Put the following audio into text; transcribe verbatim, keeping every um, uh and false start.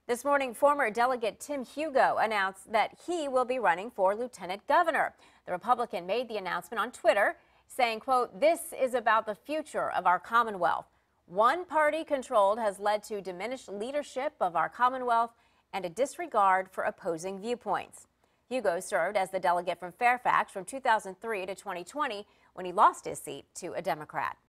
This morning, former Delegate Tim Hugo announced that he will be running for lieutenant governor. The Republican made the announcement on Twitter, saying, quote, "This is about the future of our Commonwealth. One party controlled has led to diminished leadership of our Commonwealth and a disregard for opposing viewpoints." Hugo served as the delegate from Fairfax from two thousand three to twenty twenty when he lost his seat to a Democrat.